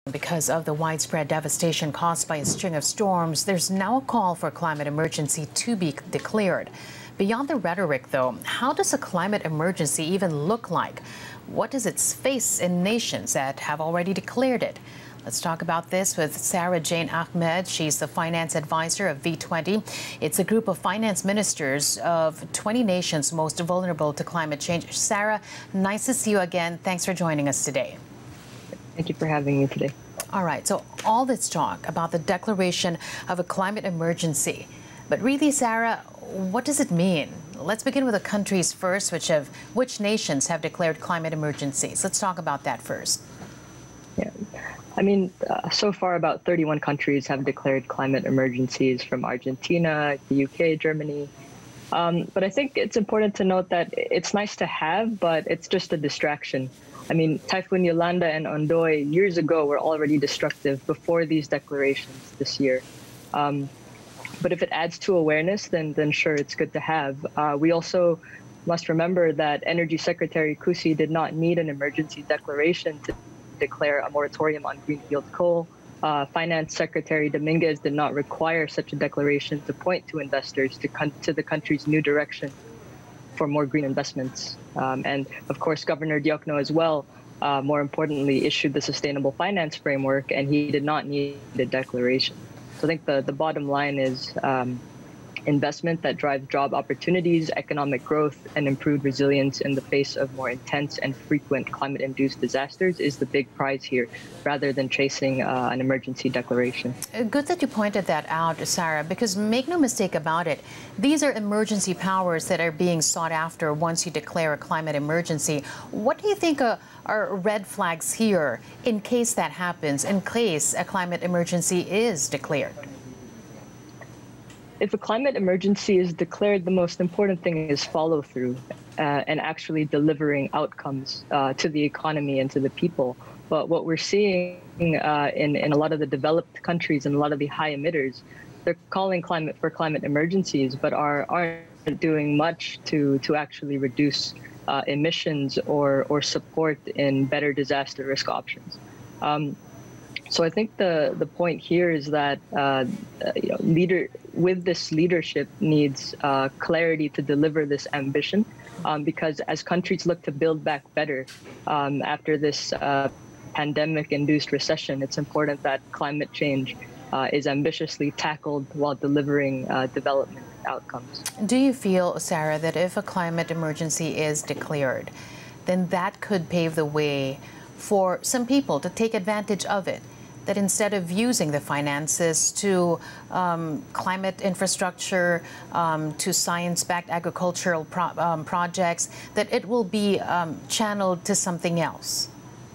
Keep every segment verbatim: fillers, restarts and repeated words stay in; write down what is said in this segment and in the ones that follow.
Because of the widespread devastation caused by a string of storms, there's now a call for a climate emergency to be declared. Beyond the rhetoric, though, how does a climate emergency even look like? What does it face in nations that have already declared it? Let's talk about this with Sara Jane Ahmed. She's the finance advisor of V twenty. It's a group of finance ministers of twenty nations most vulnerable to climate change. Sara, nice to see you again. Thanks for joining us today. Thank you for having me today. All right, so all this talk about the declaration of a climate emergency. But really, Sara, what does it mean? Let's begin with the countries first, which have which nations have declared climate emergencies. Let's talk about that first. Yeah, I mean, uh, so far about thirty-one countries have declared climate emergencies, from Argentina, the U K, Germany. Um, but I think it's important to note that it's nice to have, but it's just a distraction. I mean, Typhoon Yolanda and Ondoy years ago were already destructive before these declarations this year. Um, but if it adds to awareness, then then sure, it's good to have. Uh, we also must remember that Energy Secretary Kusi did not need an emergency declaration to declare a moratorium on greenfield coal. Uh, Finance Secretary Dominguez did not require such a declaration to point to investors to, to the country's new direction for more green investments. Um, and of course, Governor Diokno as well, uh, more importantly, issued the Sustainable Finance Framework, and he did not need a declaration. So I think the, the bottom line is um, investment that drives job opportunities, economic growth, and improved resilience in the face of more intense and frequent climate-induced disasters is the big prize here, rather than chasing uh, an emergency declaration. Good that you pointed that out, Sara, because make no mistake about it, these are emergency powers that are being sought after once you declare a climate emergency. What do you think uh, are red flags here in case that happens, in case a climate emergency is declared? If a climate emergency is declared, the most important thing is follow through uh, and actually delivering outcomes uh, to the economy and to the people. But what we're seeing uh, in, in a lot of the developed countries and a lot of the high emitters, they're calling climate for climate emergencies, but are, aren't doing much to, to actually reduce uh, emissions or, or support in better disaster risk options. Um, So I think the, the point here is that uh, you know, leader with this leadership needs uh, clarity to deliver this ambition, um, because as countries look to build back better um, after this uh, pandemic-induced recession, it's important that climate change uh, is ambitiously tackled while delivering uh, development outcomes. Do you feel, Sara, that if a climate emergency is declared, then that could pave the way for some people to take advantage of it? That instead of using the finances to um, climate infrastructure, um, to science-backed agricultural pro um, projects, that it will be um, channeled to something else?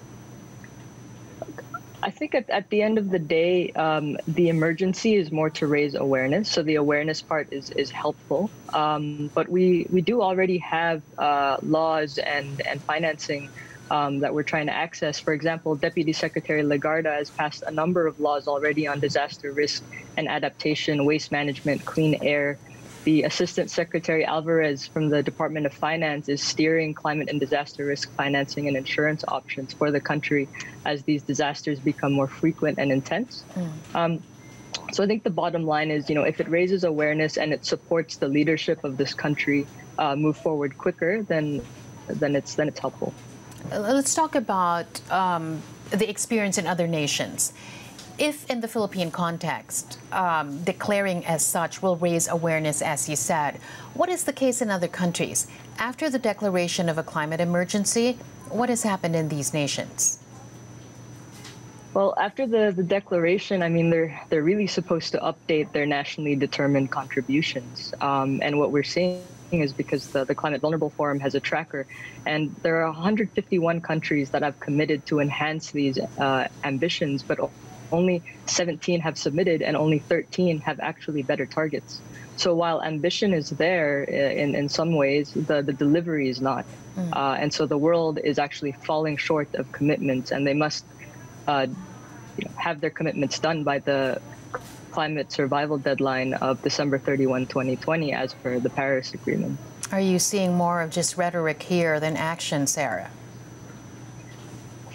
I think at, at the end of the day, um, the emergency is more to raise awareness. So the awareness part is, is helpful. Um, but we, we do already have uh, laws and, and financing Um, that we're trying to access. For example, Deputy Secretary Legarda has passed a number of laws already on disaster risk and adaptation, waste management, clean air. The Assistant Secretary Alvarez from the Department of Finance is steering climate and disaster risk financing and insurance options for the country as these disasters become more frequent and intense. Mm. Um, so I think the bottom line is, you know, if it raises awareness and it supports the leadership of this country uh, move forward quicker, then then it's then it's helpful. Let's talk about um, the experience in other nations. If in the Philippine context, um, declaring as such will raise awareness, as you said, what is the case in other countries? After the declaration of a climate emergency, what has happened in these nations? Well, after the, the declaration, I mean, they're they're really supposed to update their nationally determined contributions. Um, and what we're seeing is because the, the Climate Vulnerable Forum has a tracker, and there are one hundred fifty-one countries that have committed to enhance these uh, ambitions, but only seventeen have submitted and only thirteen have actually better targets. So while ambition is there in, in some ways, the, the delivery is not. Mm. Uh, and so the world is actually falling short of commitments, and they must uh, you know, have their commitments done by the climate survival deadline of December thirty-first, twenty twenty, as per the Paris Agreement. Are you seeing more of just rhetoric here than action, Sara?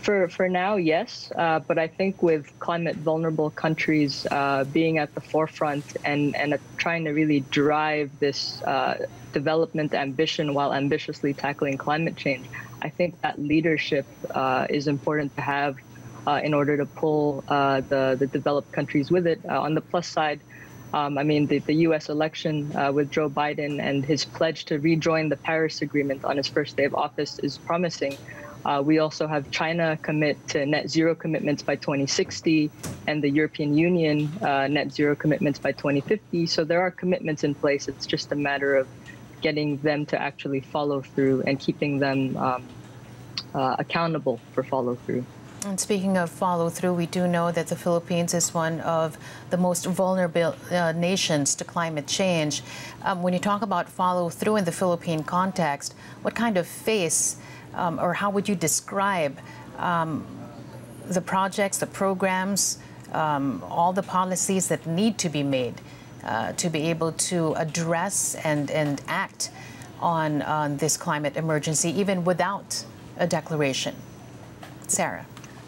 For for now, yes, uh, but I think with climate vulnerable countries uh, being at the forefront and and uh, trying to really drive this uh, development ambition while ambitiously tackling climate change, I think that leadership uh, is important to have uh, in order to pull uh, the the developed countries with it. Uh, on the plus side, um, I mean the, the U S election uh, with Joe Biden and his pledge to rejoin the Paris Agreement on his first day of office is promising. Uh, we also have China commit to net zero commitments by twenty sixty and the European Union uh, net zero commitments by twenty fifty. So there are commitments in place. It's just a matter of getting them to actually follow through and keeping them um, uh, accountable for follow through. And speaking of follow through, we do know that the Philippines is one of the most vulnerable uh, nations to climate change. Um, when you talk about follow through in the Philippine context, what kind of face Um, or how would you describe um, the projects, the programs, um, all the policies that need to be made uh, to be able to address and, and act on, on this climate emergency, even without a declaration? Sarah.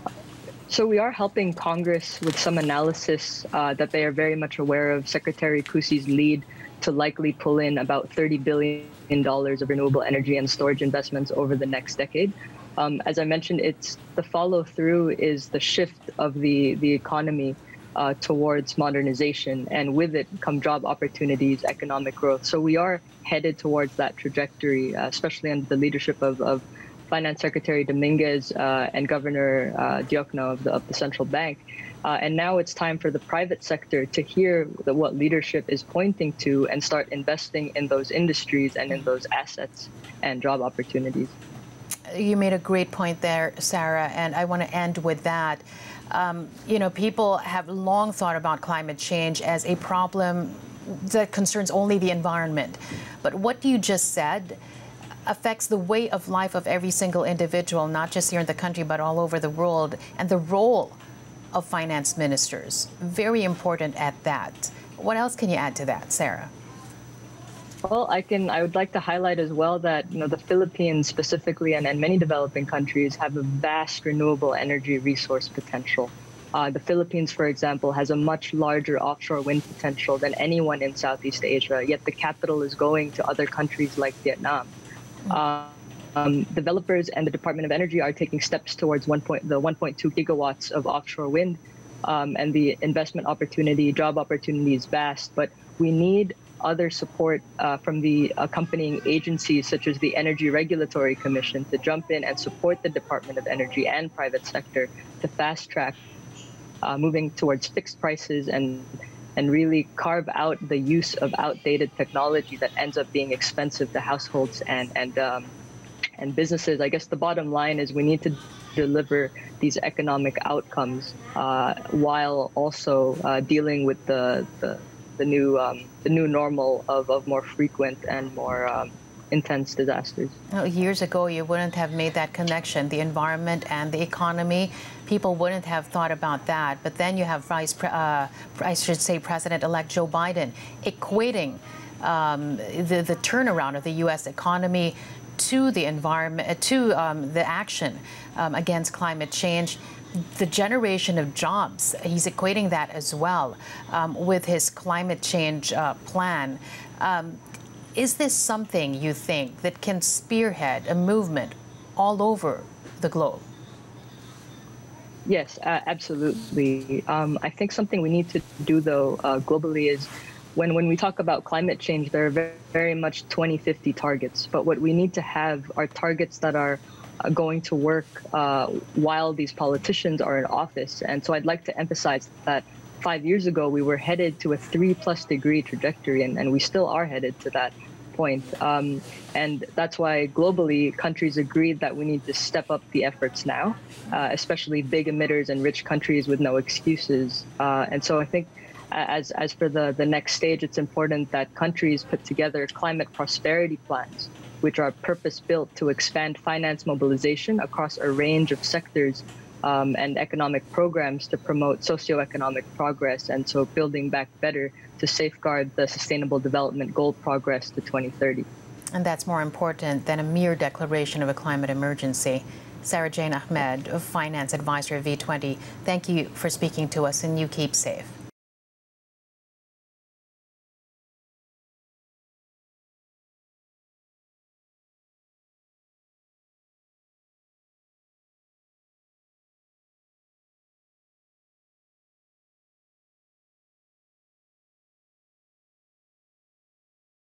So we are helping Congress with some analysis uh, that they are very much aware of. Secretary Kusi's lead to likely pull in about thirty billion dollars of renewable energy and storage investments over the next decade. Um, as I mentioned, it's the follow through is the shift of the, the economy uh, towards modernization, and with it come job opportunities, economic growth. So we are headed towards that trajectory, uh, especially under the leadership of, of Finance Secretary Dominguez uh, and Governor uh, Diokno of the, of the central bank. Uh, and now it's time for the private sector to hear the, what leadership is pointing to and start investing in those industries and in those assets and job opportunities. You made a great point there, Sarah, and I want to end with that. Um, you know, people have long thought about climate change as a problem that concerns only the environment. But what you just said affects the way of life of every single individual, not just here in the country, but all over the world, and the role of finance ministers. Very important at that. What else can you add to that, Sarah? Well, I can. I would like to highlight as well that you know the Philippines specifically and, and many developing countries have a vast renewable energy resource potential. Uh, the Philippines, for example, has a much larger offshore wind potential than anyone in Southeast Asia, yet the capital is going to other countries like Vietnam. Uh, Um, developers and the Department of Energy are taking steps towards one point, the one point two gigawatts of offshore wind, um, and the investment opportunity, job opportunity is vast. But we need other support uh, from the accompanying agencies, such as the Energy Regulatory Commission, to jump in and support the Department of Energy and private sector to fast track uh, moving towards fixed prices and and really carve out the use of outdated technology that ends up being expensive to households and and um, and businesses. I guess the bottom line is we need to deliver these economic outcomes uh, while also uh, dealing with the the, the new um, the new normal of, of more frequent and more um, intense disasters. Well, years ago, you wouldn't have made that connection, the environment and the economy. People wouldn't have thought about that. But then you have Vice, Pre uh, I should say, President-elect Joe Biden equating um, the the turnaround of the U S economy to the environment, to um, the action um, against climate change, the generation of jobs. He's equating that as well um, with his climate change uh, plan. Um, is this something you think that can spearhead a movement all over the globe? Yes, uh, absolutely. Um, I think something we need to do, though, uh, globally is When, when we talk about climate change, there are very, very much twenty fifty targets. But what we need to have are targets that are uh, going to work uh, while these politicians are in office. And so I'd like to emphasize that five years ago, we were headed to a three plus degree trajectory, and, and we still are headed to that point. Um, and that's why globally, countries agreed that we need to step up the efforts now, uh, especially big emitters and rich countries with no excuses. Uh, and so I think As, as for the, the next stage, it's important that countries put together climate prosperity plans, which are purpose-built to expand finance mobilization across a range of sectors um, and economic programs to promote socioeconomic progress, and so building back better to safeguard the Sustainable Development Goal progress to twenty thirty. And that's more important than a mere declaration of a climate emergency. Sara Jane Ahmed, Finance Advisor of V twenty, thank you for speaking to us, and you keep safe.